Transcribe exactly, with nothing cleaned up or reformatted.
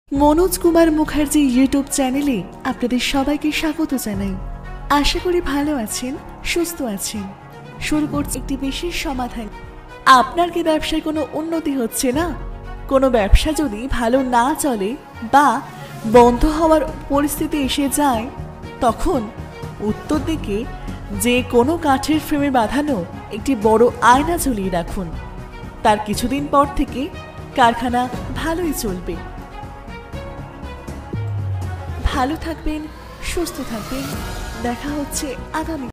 Manoj Kumar Mukherjee YouTube চ্যানেলে আপনাদের সবাইকে স্বাগত জানাই। আশা করি ভালো আছেন, সুস্থ আছেন। শুরু করছি একটি বিশেষ সমাধান। আপনার কি ব্যবসায় কোনো উন্নতি হচ্ছে না? কোনো ব্যবসা যদি ভালো না চলে বা বন্ধ হওয়ার পরিস্থিতি এসে যায়, তখন উত্তর দিকে যে কোনো কাঠের ফ্রেমে বাঁধানো একটি বড় আয়না ঝুলিয়ে রাখুন। তার কিছুদিন পর থেকে কারখানা ভালোই চলবে। ভালো থাকবেন, সুস্থ থাকবেন। দেখা হচ্ছে আগামী